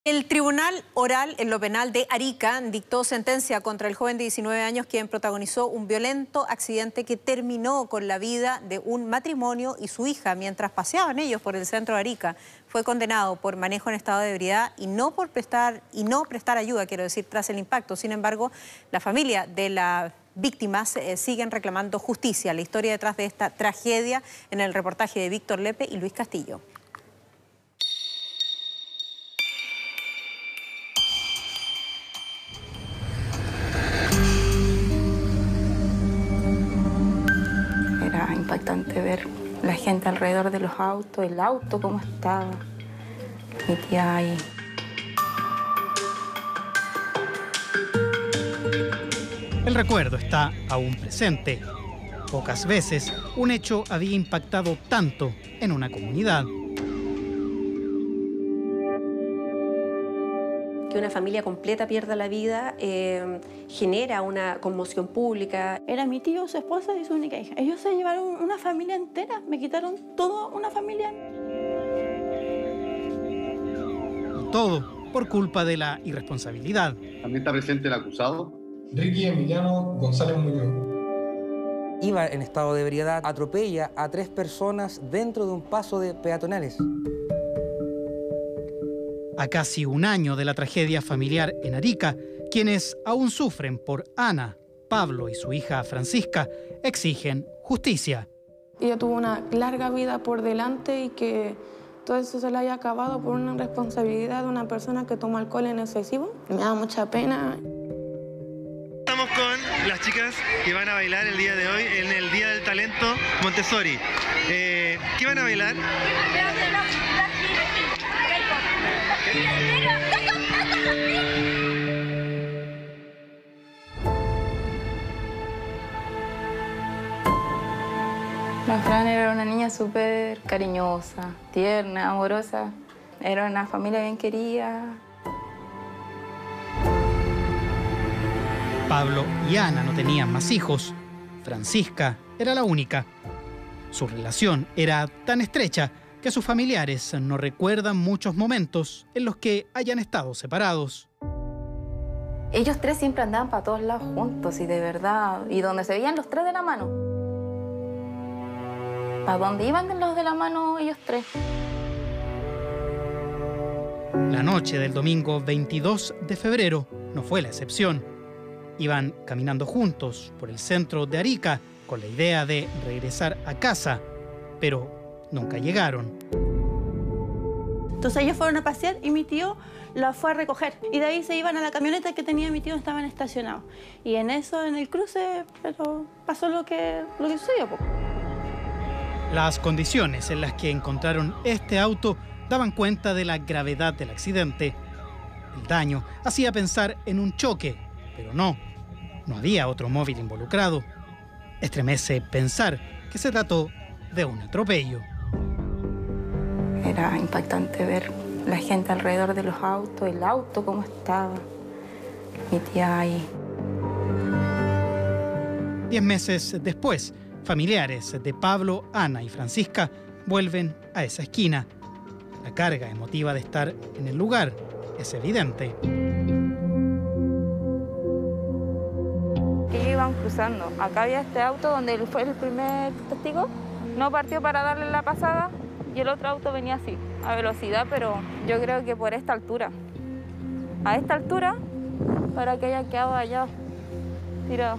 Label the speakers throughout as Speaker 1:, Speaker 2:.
Speaker 1: El Tribunal Oral en lo Penal de Arica dictó sentencia contra el joven de 19 años quien protagonizó un violento accidente que terminó con la vida de un matrimonio y su hija mientras paseaban ellos por el centro de Arica. Fue condenado por manejo en estado de ebriedad y no prestar ayuda, tras el impacto. Sin embargo, la familia de las víctimas siguen reclamando justicia. La historia detrás de esta tragedia en el reportaje de Víctor Lepe y Luis Castillo.
Speaker 2: Era impactante ver la gente alrededor de los autos, el auto cómo estaba, mi tía ahí.
Speaker 3: El recuerdo está aún presente. Pocas veces un hecho había impactado tanto en una comunidad.
Speaker 4: Que una familia completa pierda la vida genera una conmoción pública.
Speaker 5: Era mi tío, su esposa y su única hija. Ellos se llevaron una familia entera, me quitaron toda una familia.
Speaker 3: Y todo por culpa de la irresponsabilidad.
Speaker 6: También está presente el acusado.
Speaker 7: Ricky Emiliano González Muñoz.
Speaker 8: Iba en estado de ebriedad, atropella a 3 personas dentro de un paso de peatonales.
Speaker 3: A casi un año de la tragedia familiar en Arica, quienes aún sufren por Ana, Pablo y su hija Francisca exigen justicia.
Speaker 9: Ella tuvo una larga vida por delante y que todo eso se le haya acabado por una responsabilidad de una persona que toma alcohol en excesivo. Me da mucha pena.
Speaker 10: Estamos con las chicas que van a bailar el día de hoy en el Día del Talento Montessori. ¿Qué van a bailar?
Speaker 2: La Fran era una niña súper cariñosa, tierna, amorosa. Era una familia bien querida.
Speaker 3: Pablo y Ana no tenían más hijos. Francisca era la única. Su relación era tan estrecha que sus familiares no recuerdan muchos momentos en los que hayan estado separados.
Speaker 2: Ellos 3 siempre andaban para todos lados juntos y de verdad, y donde se veían los 3 de la mano. ¿Para dónde iban los de la mano ellos 3?
Speaker 3: La noche del domingo 22 de febrero no fue la excepción. Iban caminando juntos por el centro de Arica con la idea de regresar a casa, pero nunca llegaron.
Speaker 5: Entonces ellos fueron a pasear y mi tío la fue a recoger. Y de ahí se iban a la camioneta que tenía mi tío, estaban estacionados. Y en eso, en el cruce, pero pasó lo que sucedió.
Speaker 3: Las condiciones en las que encontraron este auto daban cuenta de la gravedad del accidente. El daño hacía pensar en un choque, pero no había otro móvil involucrado. Estremece pensar que se trató de un atropello.
Speaker 2: Era impactante ver la gente alrededor de los autos, el auto cómo estaba, mi tía ahí.
Speaker 3: 10 meses después, familiares de Pablo, Ana y Francisca vuelven a esa esquina. La carga emotiva de estar en el lugar es evidente.
Speaker 2: Ellos iban cruzando. Acá había este auto donde él fue el primer testigo. No partió para darle la pasada y el otro auto venía así, a velocidad, pero yo creo que por esta altura. A esta altura, para que haya quedado allá tirado.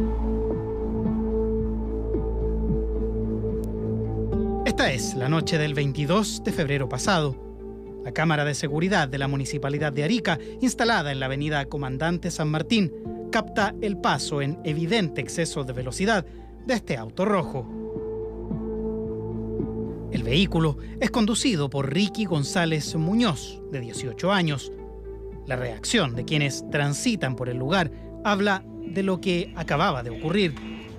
Speaker 3: Esta es la noche del 22 de febrero pasado. La cámara de seguridad de la Municipalidad de Arica, instalada en la avenida Comandante San Martín, capta el paso en evidente exceso de velocidad de este auto rojo. El vehículo es conducido por Ricky González Muñoz, de 18 años. La reacción de quienes transitan por el lugar habla de lo que acababa de ocurrir.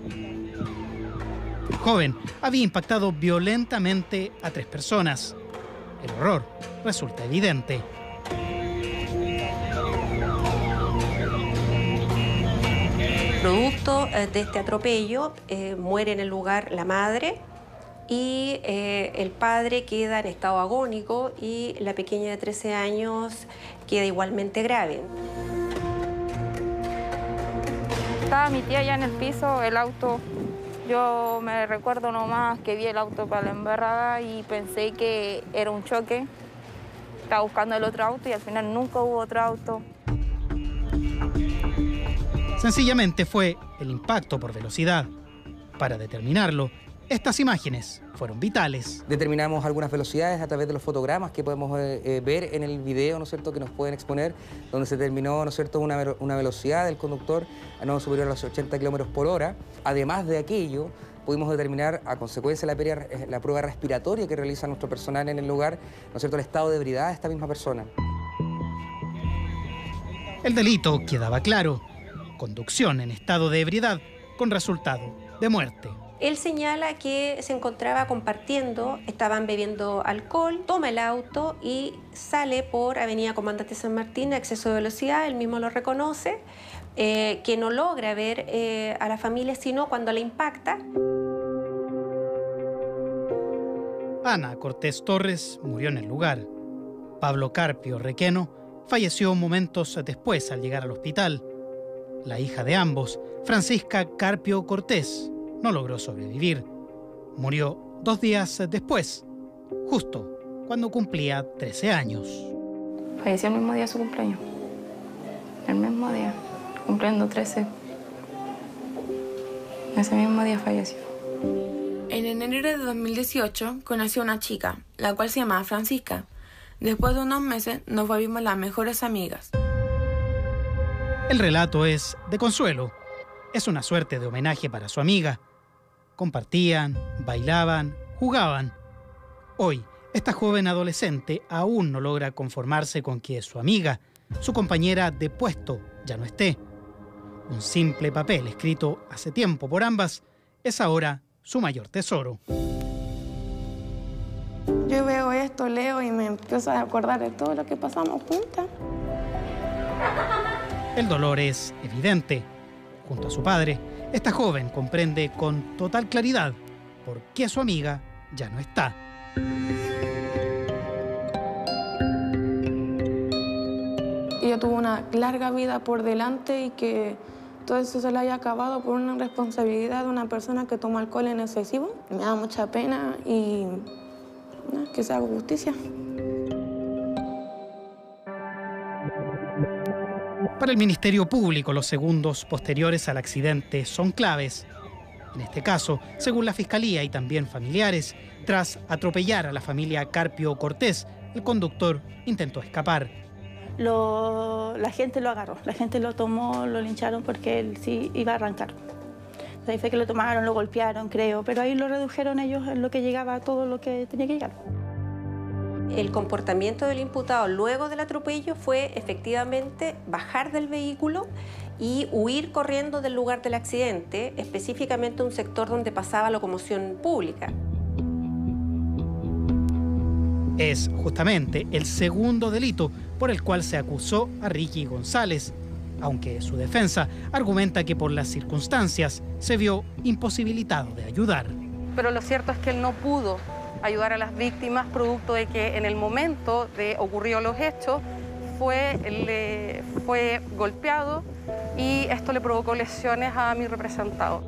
Speaker 3: El joven había impactado violentamente a 3 personas. El horror resulta evidente.
Speaker 4: Producto de este atropello muere en el lugar la madre y el padre queda en estado agónico y la pequeña de 13 años queda igualmente grave.
Speaker 2: Estaba mi tía ya en el piso, el auto. Yo me recuerdo nomás que vi el auto para la embarrada y pensé que era un choque. Estaba buscando el otro auto y al final nunca hubo otro auto.
Speaker 3: Sencillamente fue el impacto por velocidad. Para determinarlo, estas imágenes fueron vitales.
Speaker 8: Determinamos algunas velocidades a través de los fotogramas que podemos ver en el video, ¿no es cierto?, que nos pueden exponer, donde se determinó, ¿no es cierto?, una velocidad del conductor no superior a los 80 km/h. Además de aquello, pudimos determinar, a consecuencia de la prueba respiratoria que realiza nuestro personal en el lugar, ¿no es cierto?, el estado de ebriedad de esta misma persona.
Speaker 3: El delito quedaba claro: conducción en estado de ebriedad con resultado de muerte.
Speaker 4: Él señala que se encontraba compartiendo, estaban bebiendo alcohol, toma el auto y sale por Avenida Comandante San Martín a exceso de velocidad. Él mismo lo reconoce, que no logra ver a la familia sino cuando la impacta.
Speaker 3: Ana Cortés Torres murió en el lugar. Pablo Carpio Requeno falleció momentos después al llegar al hospital. La hija de ambos, Francisca Carpio Cortés, no logró sobrevivir. Murió 2 días después, justo cuando cumplía 13 años.
Speaker 9: Falleció el mismo día de su cumpleaños. El mismo día, cumpliendo 13. Ese mismo día falleció. En enero de 2018 conocí a una chica, la cual se llamaba Francisca. Después de unos meses nos volvimos las mejores amigas.
Speaker 3: El relato es de consuelo. Es una suerte de homenaje para su amiga. Compartían, bailaban, jugaban. Hoy, esta joven adolescente aún no logra conformarse con que su amiga, su compañera de puesto, ya no esté. Un simple papel escrito hace tiempo por ambas es ahora su mayor tesoro.
Speaker 9: Yo veo esto, leo y me empiezo a acordar de todo lo que pasamos juntas.
Speaker 3: El dolor es evidente. Junto a su padre, esta joven comprende con total claridad por qué su amiga ya no está.
Speaker 9: Ella tuvo una larga vida por delante y que todo eso se le haya acabado por una responsabilidad de una persona que toma alcohol en excesivo. Me da mucha pena y que se haga justicia.
Speaker 3: Para el Ministerio Público, los segundos posteriores al accidente son claves. En este caso, según la Fiscalía y también familiares, tras atropellar a la familia Carpio Cortés, el conductor intentó escapar.
Speaker 5: La gente lo agarró, la gente lo tomó, lo lincharon porque él sí iba a arrancar. Ahí fue que lo tomaron, lo golpearon, creo, pero ahí lo redujeron ellos en lo que llegaba a todo lo que tenía que llegar.
Speaker 4: El comportamiento del imputado luego del atropello fue efectivamente bajar del vehículo y huir corriendo del lugar del accidente, específicamente un sector donde pasaba locomoción pública.
Speaker 3: Es justamente el segundo delito por el cual se acusó a Ricky González, aunque su defensa argumenta que por las circunstancias se vio imposibilitado de ayudar.
Speaker 11: Pero lo cierto es que él no pudo ayudar a las víctimas producto de que en el momento de ocurridos los hechos fue golpeado y esto le provocó lesiones a mi representado.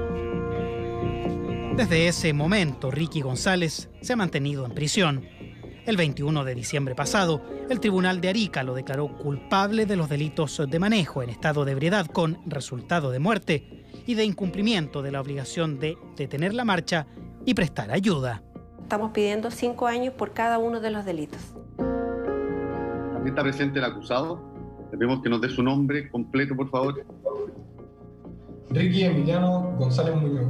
Speaker 3: Desde ese momento, Ricky González se ha mantenido en prisión. El 21 de diciembre pasado, el Tribunal de Arica lo declaró culpable de los delitos de manejo en estado de ebriedad con resultado de muerte y de incumplimiento de la obligación de detener la marcha y prestar ayuda.
Speaker 4: Estamos pidiendo 5 años por cada uno de los delitos.
Speaker 6: También está presente el acusado. Le pedimos que nos dé su nombre completo, por favor.
Speaker 7: Ricky Emiliano González Muñoz.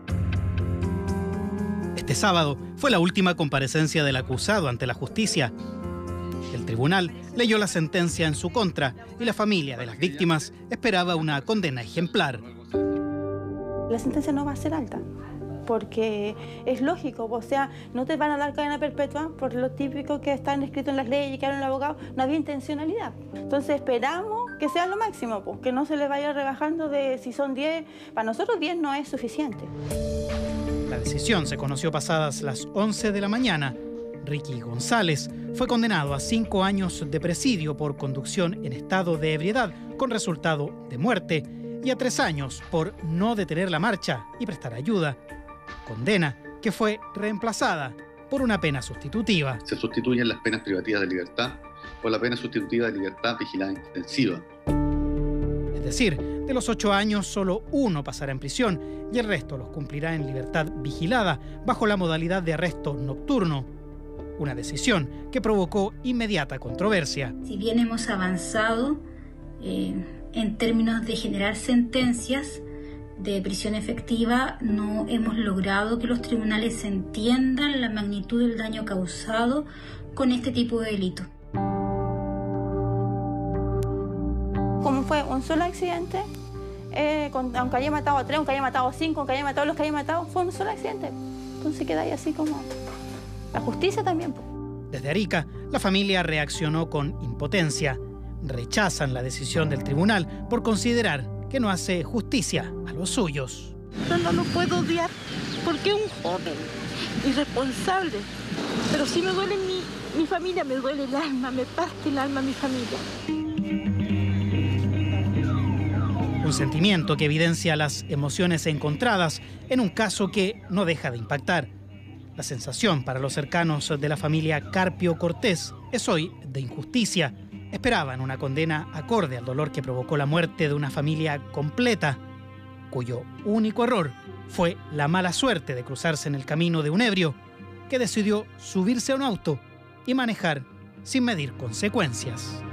Speaker 3: Este sábado fue la última comparecencia del acusado ante la justicia. El tribunal leyó la sentencia en su contra y la familia de las víctimas esperaba una condena ejemplar.
Speaker 5: La sentencia no va a ser alta, porque es lógico, o sea, no te van a dar cadena perpetua por lo típico que están escritos en las leyes, que hablan los abogados, no había intencionalidad. Entonces esperamos que sea lo máximo, pues, que no se le vaya rebajando de si son 10, para nosotros 10 no es suficiente.
Speaker 3: La decisión se conoció pasadas las 11 de la mañana. Ricky González fue condenado a 5 años de presidio por conducción en estado de ebriedad con resultado de muerte y a 3 años por no detener la marcha y prestar ayuda. Condena que fue reemplazada por una pena sustitutiva.
Speaker 6: Se sustituyen las penas privativas de libertad por la pena sustitutiva de libertad vigilada intensiva.
Speaker 3: Es decir, de los 8 años, solo 1 pasará en prisión y el resto los cumplirá en libertad vigilada bajo la modalidad de arresto nocturno. Una decisión que provocó inmediata controversia.
Speaker 12: Si bien hemos avanzado en términos de generar sentencias de prisión efectiva, no hemos logrado que los tribunales entiendan la magnitud del daño causado con este tipo de delito.
Speaker 5: Como fue un solo accidente, aunque haya matado a 3, aunque haya matado a 5, aunque haya matado a los que haya matado, fue un solo accidente. Entonces queda ahí así como la justicia también.
Speaker 3: Desde Arica, la familia reaccionó con impotencia. Rechazan la decisión del tribunal por considerar que no hace justicia a los suyos.
Speaker 13: No lo puedo odiar porque es un joven irresponsable, pero sí me duele mi familia, me duele el alma, me parte el alma mi familia.
Speaker 3: Un sentimiento que evidencia las emociones encontradas en un caso que no deja de impactar. La sensación para los cercanos de la familia Carpio Cortés es hoy de injusticia. Esperaban una condena acorde al dolor que provocó la muerte de una familia completa, cuyo único error fue la mala suerte de cruzarse en el camino de un ebrio que decidió subirse a un auto y manejar sin medir consecuencias.